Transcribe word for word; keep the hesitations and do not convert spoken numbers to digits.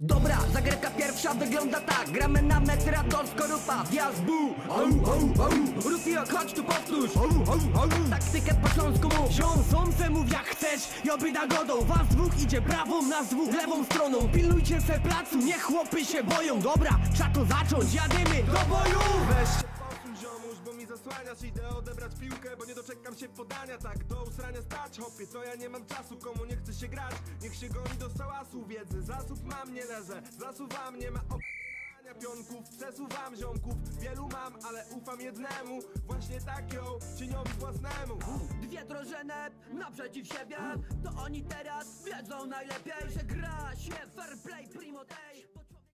Dobra, zagrywka pierwsza wygląda tak. Gramy na metra do skorupa. Wjazd bu, au, au, au. Rufio, chodź tu powtórz, au, au, au. Taktykę po śląsku mów. Ziom, sąsem mów jak chcesz, joby nagodą. Was dwóch idzie prawą, nas dwóch lewą stroną. Pilnujcie se placu, niech chłopy się boją. Dobra, trzeba to zacząć, jadymy do boju. Weź się posuń, ziomuś, bo mi zasłaniasz. Idę odebrać piłkę, bo nie doczekam się podania. Tak do usrania stać, hopie, to ja nie mam czasu. Komu nie chce się grać, niech się goni do sałasu. Wiedzy, zasób mam, nie leżę, zasuwam, nie ma op***ania pionków. Przesuwam ziomków, wielu mam, ale ufam jednemu. Właśnie tak ją, cieniowi własnemu. Dwie drużyny naprzeciw siebie. To oni teraz wiedzą najlepiej, że gra się fair play primo day.